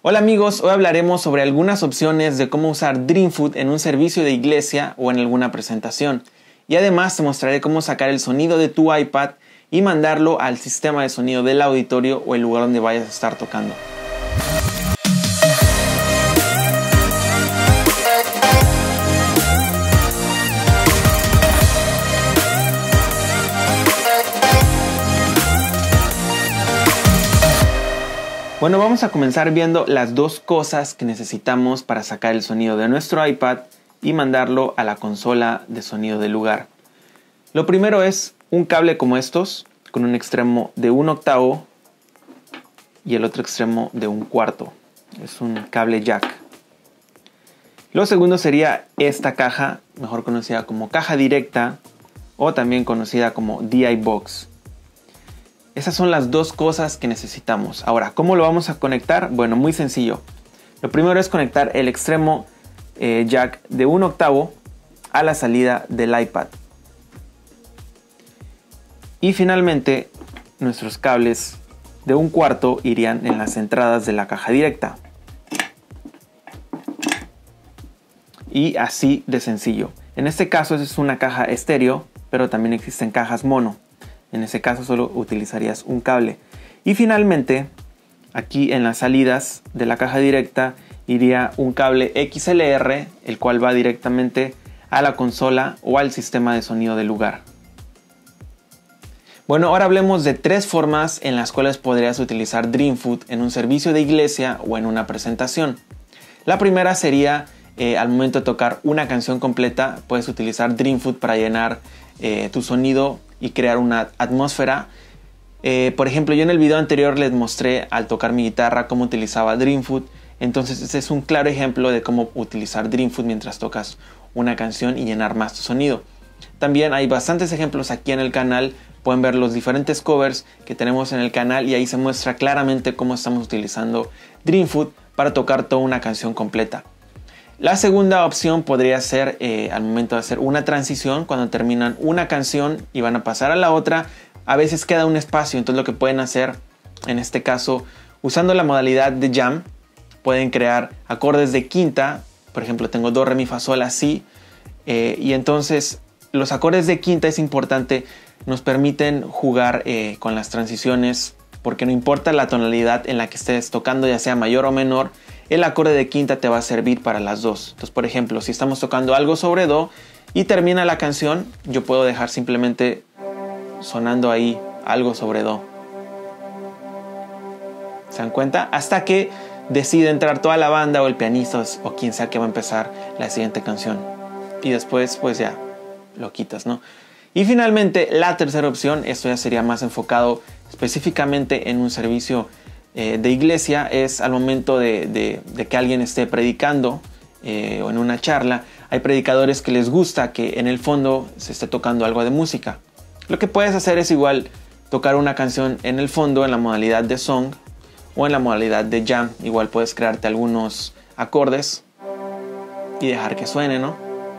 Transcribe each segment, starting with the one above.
Hola amigos, hoy hablaremos sobre algunas opciones de cómo usar Dreamfoot en un servicio de iglesia o en alguna presentación. Y además te mostraré cómo sacar el sonido de tu iPad y mandarlo al sistema de sonido del auditorio o el lugar donde vayas a estar tocando. Bueno, vamos a comenzar viendo las dos cosas que necesitamos para sacar el sonido de nuestro iPad y mandarlo a la consola de sonido del lugar. Lo primero es un cable como estos, con un extremo de 1/8 y el otro extremo de 1/4. Es un cable jack. Lo segundo sería esta caja, mejor conocida como caja directa o también conocida como DI Box. Esas son las dos cosas que necesitamos. Ahora, ¿cómo lo vamos a conectar? Bueno, muy sencillo. Lo primero es conectar el extremo jack de 1/8 a la salida del iPad. Y finalmente, nuestros cables de 1/4 irían en las entradas de la caja directa. Y así de sencillo. En este caso es una caja estéreo, pero también existen cajas mono. En ese caso solo utilizarías un cable. Y finalmente, aquí en las salidas de la caja directa iría un cable XLR, el cual va directamente a la consola o al sistema de sonido del lugar. Bueno, ahora hablemos de tres formas en las cuales podrías utilizar Dreamfoot en un servicio de iglesia o en una presentación. La primera sería al momento de tocar una canción completa, puedes utilizar Dreamfoot para llenar tu sonido y crear una atmósfera. Por ejemplo, yo en el video anterior les mostré al tocar mi guitarra cómo utilizaba Dreamfoot. Entonces este es un claro ejemplo de cómo utilizar Dreamfoot mientras tocas una canción y llenar más tu sonido. También hay bastantes ejemplos aquí en el canal. Pueden ver los diferentes covers que tenemos en el canal y ahí se muestra claramente cómo estamos utilizando Dreamfoot para tocar toda una canción completa. La segunda opción podría ser al momento de hacer una transición, cuando terminan una canción y van a pasar a la otra, a veces queda un espacio. Entonces lo que pueden hacer en este caso, usando la modalidad de jam, pueden crear acordes de quinta. Por ejemplo, tengo do, re, mi, fa, sol, la, si, y entonces los acordes de quinta es importante, nos permiten jugar con las transiciones, porque no importa la tonalidad en la que estés tocando, ya sea mayor o menor, el acorde de quinta te va a servir para las dos. Entonces, por ejemplo, si estamos tocando algo sobre do y termina la canción, yo puedo dejar simplemente sonando ahí algo sobre do. ¿Se dan cuenta? Hasta que decide entrar toda la banda o el pianista o quien sea que va a empezar la siguiente canción. Y después, pues ya lo quitas, ¿no? Y finalmente, la tercera opción, esto ya sería más enfocado específicamente en un servicio de iglesia, es al momento de que alguien esté predicando o en una charla. Hay predicadores que les gusta que en el fondo se esté tocando algo de música. Lo que puedes hacer es igual tocar una canción en el fondo en la modalidad de song o en la modalidad de jam. Igual puedes crearte algunos acordes y dejar que suene, ¿no?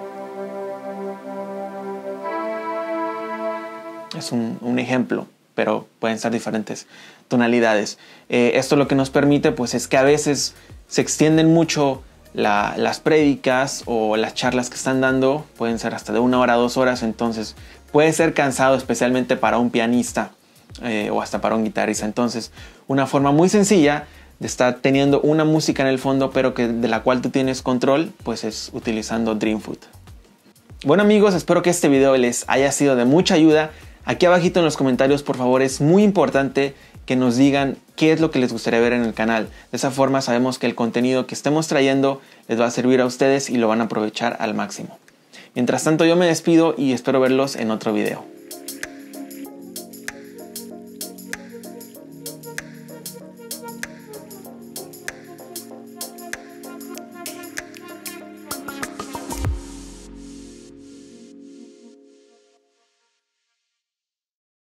Es un ejemplo, pero pueden ser diferentes tonalidades. Esto lo que nos permite pues es que a veces se extienden mucho las prédicas o las charlas que están dando, pueden ser hasta de 1 hora a 2 horas, entonces puede ser cansado, especialmente para un pianista o hasta para un guitarrista. Entonces una forma muy sencilla de estar teniendo una música en el fondo pero de la cual tú tienes control, pues es utilizando Dreamfoot. Bueno amigos, espero que este video les haya sido de mucha ayuda. Aquí abajito en los comentarios, por favor, es muy importante que nos digan qué es lo que les gustaría ver en el canal. De esa forma sabemos que el contenido que estemos trayendo les va a servir a ustedes y lo van a aprovechar al máximo. Mientras tanto, yo me despido y espero verlos en otro video.